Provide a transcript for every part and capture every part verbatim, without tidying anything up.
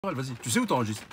Vas-y, tu sais où t'enregistres?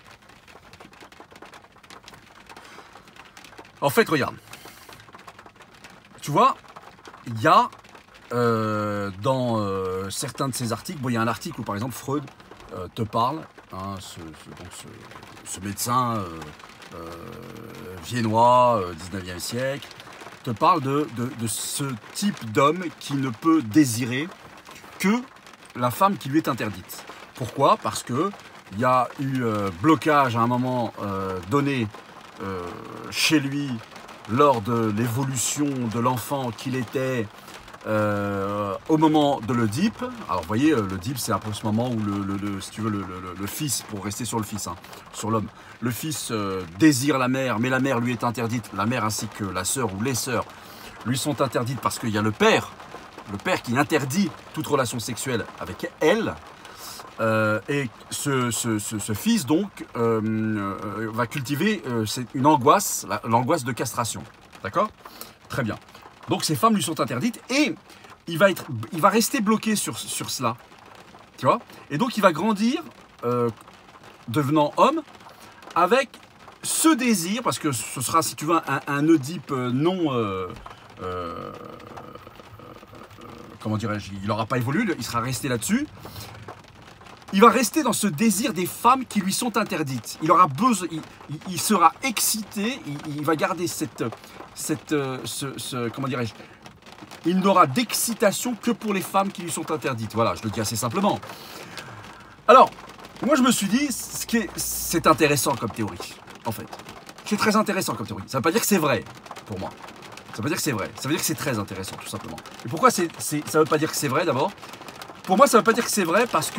En fait, regarde. Tu vois, il y a euh, dans euh, certains de ces articles, bon, il y a un article où par exemple Freud euh, te parle, hein, ce, ce, donc ce, ce médecin euh, euh, viennois, euh, dix-neuvième siècle, te parle de, de, de ce type d'homme qui ne peut désirer que la femme qui lui est interdite. Pourquoi? Parce que il y a eu euh, blocage à un moment euh, donné euh, chez lui lors de l'évolution de l'enfant qu'il était euh, au moment de l'Oedipe. Alors vous voyez, l'Oedipe c'est un peu ce moment où le, le, le, si tu veux, le, le, le fils, pour rester sur le fils, hein, sur l'homme, le fils euh, désire la mère, mais la mère lui est interdite. La mère ainsi que la sœur ou les sœurs lui sont interdites parce qu'il y a le père, le père qui interdit toute relation sexuelle avec elle. Euh, et ce, ce, ce, ce fils donc euh, euh, va cultiver euh, une angoisse, l'angoisse de castration, d'accord? Très bien. Donc ces femmes lui sont interdites et il va, être, il va rester bloqué sur, sur cela, tu vois? Et donc il va grandir, euh, devenant homme, avec ce désir, parce que ce sera, si tu veux, un, un Oedipe non... Euh, euh, comment dirais-je? Il n'aura pas évolué, il sera resté là-dessus. Il va rester dans ce désir des femmes qui lui sont interdites. Il aura besoin, il, il sera excité, il, il va garder cette, cette, ce, ce, comment dirais-je, il n'aura d'excitation que pour les femmes qui lui sont interdites. Voilà, je le dis assez simplement. Alors, moi je me suis dit, ce qui est, c'est intéressant comme théorie, en fait. C'est très intéressant comme théorie. Ça ne veut pas dire que c'est vrai, pour moi. Ça veut pas dire que c'est vrai. Ça veut dire que c'est très intéressant, tout simplement. Et pourquoi c'est, c'est, ça ne veut pas dire que c'est vrai, d'abord? Pour moi, ça ne veut pas dire que c'est vrai parce que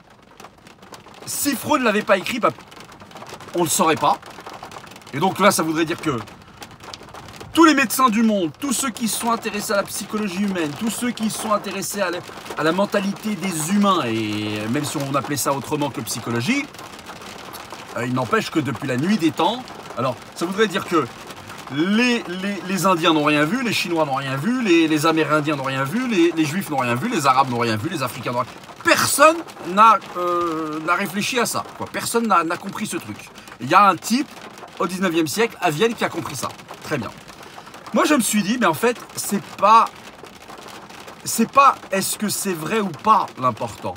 si Freud ne l'avait pas écrit, bah, on ne le saurait pas. Et donc là, ça voudrait dire que tous les médecins du monde, tous ceux qui sont intéressés à la psychologie humaine, tous ceux qui sont intéressés à la, à la mentalité des humains, et même si on appelait ça autrement que psychologie, euh, il n'empêche que depuis la nuit des temps, alors ça voudrait dire que les, les, les Indiens n'ont rien vu, les Chinois n'ont rien vu, les, les Amérindiens n'ont rien vu, les, les Juifs n'ont rien vu, les Arabes n'ont rien vu, les Africains n'ont rien vu. Personne n'a euh, réfléchi à ça, quoi. Personne n'a compris ce truc. Il y a un type au dix-neuvième siècle à Vienne qui a compris ça. Très bien. Moi je me suis dit, mais en fait, c'est pas. C'est pas est-ce que c'est vrai ou pas l'important.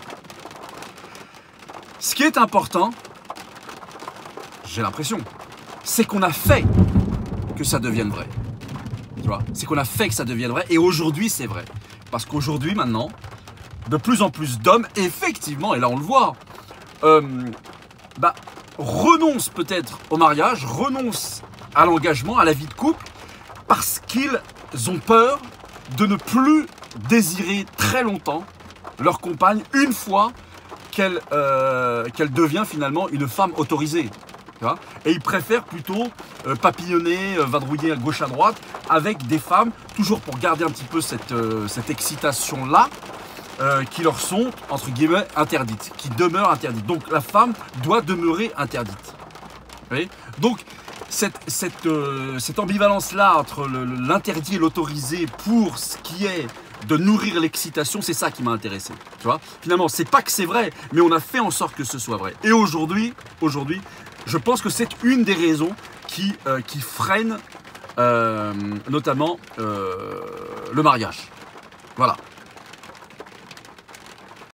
Ce qui est important, j'ai l'impression, c'est qu'on a fait que ça devienne vrai. Tu vois, c'est qu'on a fait que ça devienne vrai et aujourd'hui c'est vrai. Parce qu'aujourd'hui maintenant, de plus en plus d'hommes, effectivement, et là on le voit, euh, bah, renoncent peut-être au mariage, renoncent à l'engagement, à la vie de couple, parce qu'ils ont peur de ne plus désirer très longtemps leur compagne une fois qu'elle euh, qu'elle devient finalement une femme autorisée. Tu vois, et ils préfèrent plutôt euh, papillonner, euh, vadrouiller à gauche à droite avec des femmes, toujours pour garder un petit peu cette, euh, cette excitation-là, Euh, qui leur sont, entre guillemets, interdites, qui demeurent interdites. Donc la femme doit demeurer interdite. Vous voyez? Donc cette, cette, euh, cette ambivalence-là entre l'interdit et l'autorisé pour ce qui est de nourrir l'excitation, c'est ça qui m'a intéressé. Tu vois? Finalement, c'est pas que c'est vrai, mais on a fait en sorte que ce soit vrai. Et aujourd'hui, aujourd'hui, je pense que c'est une des raisons qui, euh, qui freine euh, notamment euh, le mariage. Voilà.